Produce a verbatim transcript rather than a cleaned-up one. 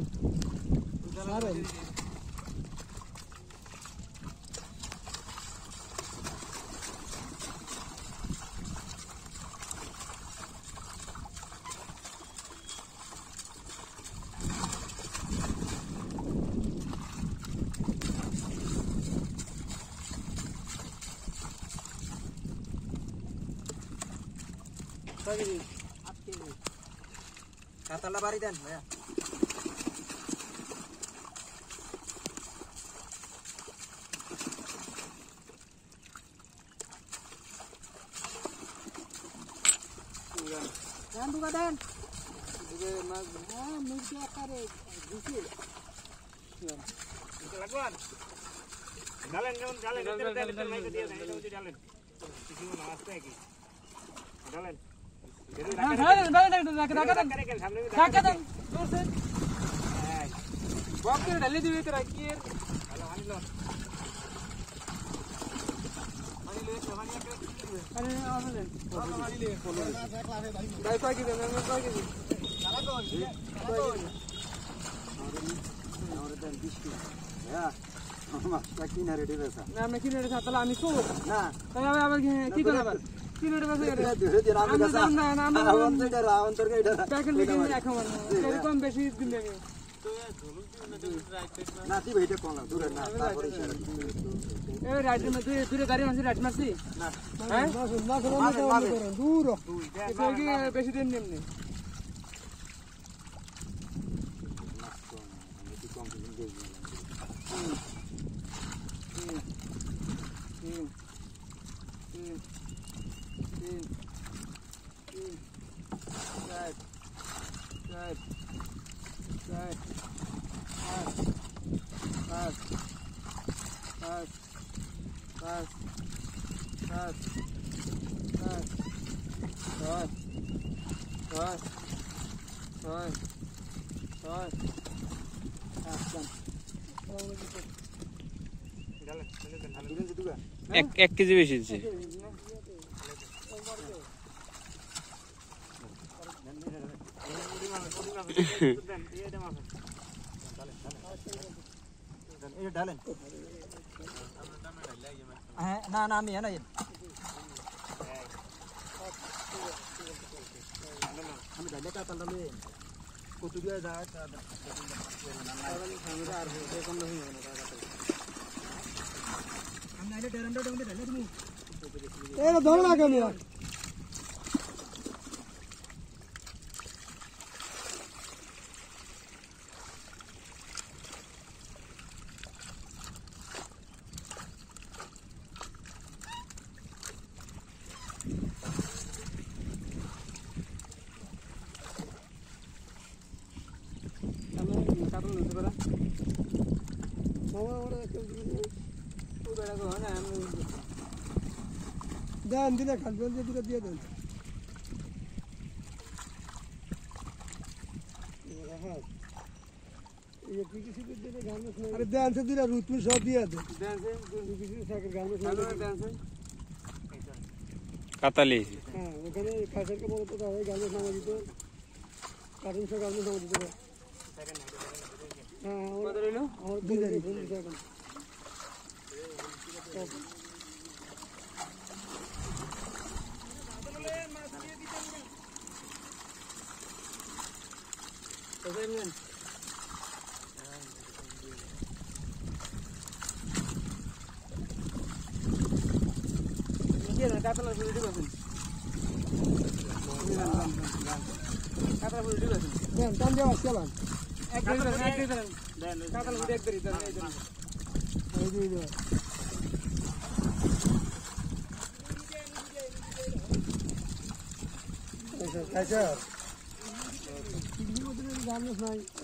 কাতালা বাড়ি দেন ভাইয়া দেন দুগা দেন দুগে মাছ হ্যাঁ মুরগি আকারে দিছি লাগবান ডালেন যেমন ডালেন ডালেন ডালেন মাইকে দিয়ে দেন এটা হচ্ছে ডালেন কিছু না আসছে কি ডালেন হ্যাঁ ডালেন ডালেন রাখ রাখ দেন রাখ দেন দূরছে এই বক্কে ঢালি দিবি তো রাখি এর হ্যালো আনিলো আনিলো এক পানি এক আরে আরে দেন আনিলো ফলো দাই পাই কি দেন আমি পাই কি চালা তো আরে দেন বিস্কুট হ্যাঁ মাছটা কিনা রেডি বেসা না আমি কিনে রেখা তাহলে আমি শুভ না তাই আমি আবার কি করব আবার কিনে রেখা ধীরে ধীরে আমি বেসা না না আমি আমার থেকে রাউন তোর কে এটা প্যাকেট লিখে রাখা মানে এরকম বেশি দিন লাগে না তুই ভাইটা কোন দূরে না তারপরে এ রাইডের মধ্যে দূরে গাড়ি মারছি রাইড মারছি না হ্যাঁ না করো দূর এটা কি বেশি দিন নেমনি এক এক কেজি বেশি দিচ্ছে ডালেন হ্যাঁ না না আমি না আমি ডালে কা তাল ডালে কত দিয়ে যায় আমি আইলে টেরান্ডা ডালে ডালে তুমি এরা ধরে না কেন দেন দিলে খালবেন দিয়ে দিয়ে দেন আরে দেন সে দিলে রুট में সব দিয়ে দেন দেন সে কিছু সাইকেল গান में দেন সে কাতালি হ্যাঁ ওখানে খাসের কে বলতে দাও গান में নামা দিতে কারণ সে গান में নামা দিতে হ্যাঁ কত রইলো আর দুই দিন কাতলা ফুল ঠিক আছে কাতলা ফুল ঠিক আছে দেন টান দেওয়া চলান এক দিন এক দিন দেন কাতলা ফুল এক দিন দেন এই দিন এই দিন আচ্ছা আচ্ছা কিলো মধ্যে গান নাই